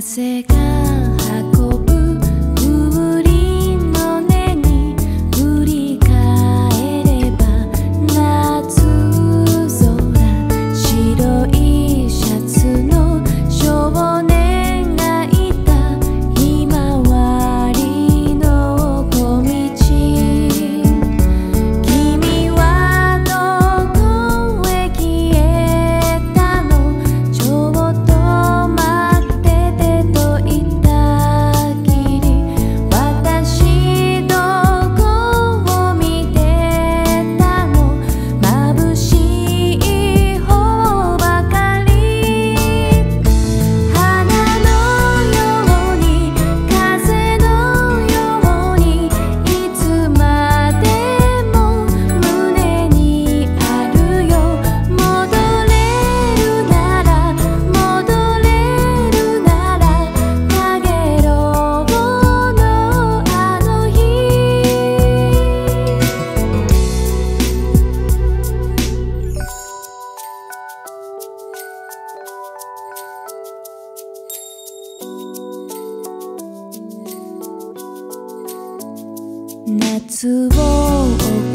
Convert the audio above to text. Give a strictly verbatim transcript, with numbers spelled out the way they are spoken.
風が運ぶ風鈴の音に振り返れば夏空、白いシャツの少年がいたひまわりの小道。君はどこへ消えたの？ちょっと待っててと言ったきり、私どこを見てたの？眩しい方ばかり。花のように風のようにいつまでも胸にあるよ。戻れるなら戻れるならかげろうのあの日。夏を